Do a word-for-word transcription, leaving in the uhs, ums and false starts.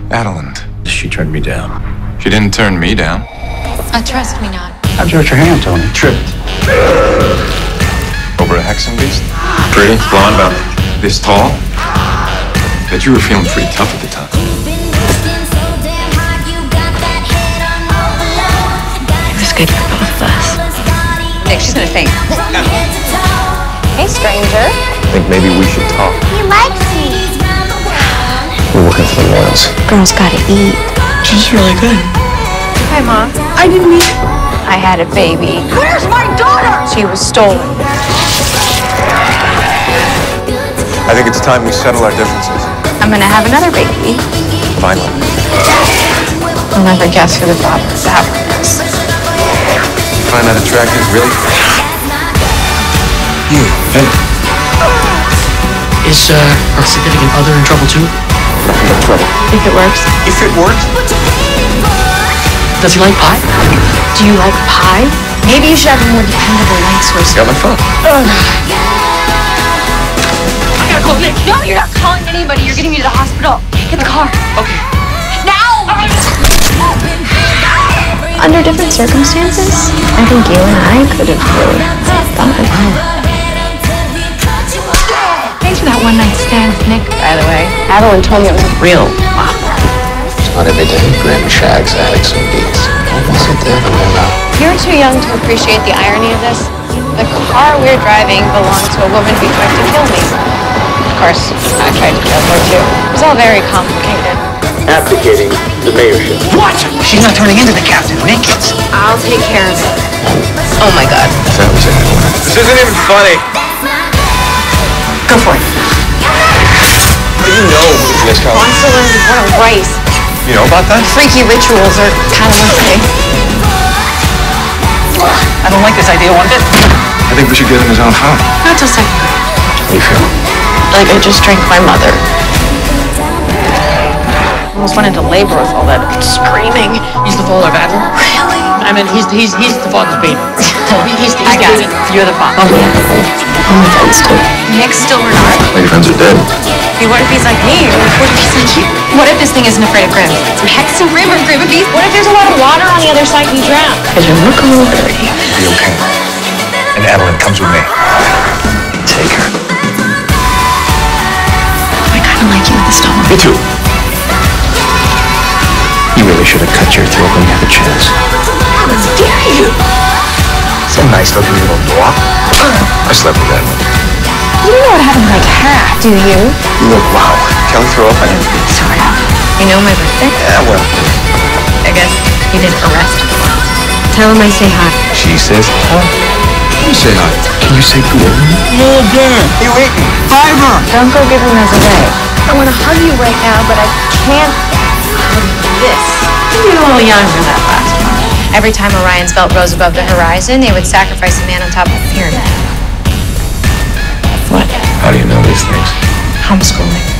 Adalind. She turned me down. She didn't turn me down. Uh, trust me not. How'd you hurt your hand, Tony? Tripped. Over a hexen beast? Pretty, blonde, about this tall. Bet you were feeling pretty tough at the time. It was good for both of us. Nick, she's gonna faint. Hey, stranger. I think maybe we should talk. He likes me. We're working for the Royals. Girls gotta eat. She's really good. Hi, Mom. I didn't mean. I had a baby. Where's my daughter? She was stolen. I think it's time we settle our differences. I'm gonna have another baby. Finally. I'll never guess who the father of that one is. You find that attractive, really? You. Hey. Is uh, her significant other in trouble too? Nothing but trouble. If it works. If it works. Does he like pie? Do you like pie? Maybe you should have a more dependable light source. Got my phone. I gotta call Nick. No, you're not calling anybody. You're getting me to the hospital. Get the car. Okay. Now! Under different circumstances, I think you and I could have really done it. Thanks for that one night stand with Nick, by the way. Adalind told me it was a real flop. It's not every day Grimm shags addicts and beats. What was it the other way around? You're too young to appreciate the irony of this. The car we're driving belonged to a woman who tried to kill me. Of course, I tried to kill her too. It was all very complicated. Abdicating the mayorship. What? She's not turning into the captain, Nick. I'll take care of it. Oh my God. That was it. This isn't even funny. Go for it. What do you know in this college? Wants to learn how to write. You know about that? Freaky rituals are kind of my thing. I don't like this idea one bit. I think we should get him his own phone. Not till second grade. How do you feel? Like I just drank my mother. Almost went into labor with all that screaming. He's the father of Adler? Really? I mean, he's he's he's the father's baby. He's, he's the I got baby. it. You're the father. Oh, yeah. All my friends do. Nick's still Renard. All your friends are dead. Hey, what if he's like me? What if he's like you? What if this thing isn't afraid of Grimm? Some hexen Grimm or Grimm of beast? What if there's a lot of water on the other side and you drown? Because you look a little dirty. Be okay. And Adalind comes with me. Take her. I kind of like you with the stone. Me too. You really should have cut your throat when you had the chance. How dare you? So nice looking little dwarf. I slept with Adalind. You don't know what happened to my cat, do you? You look wow. Kelly throw up on you? Sort of. You know my birthday? Yeah, well. I guess he did arrest me. Tell him I say hi. She says hi. You say hi. Can you say good? Yeah, Dan. You eating? Fiver. Don't go give him his away. I want to hug you right now, but I can't hug this. You're a little young for that last one. Every time Orion's belt rose above the horizon, they would sacrifice a man on top of the pyramid. What? How do you know these things? Homeschooling.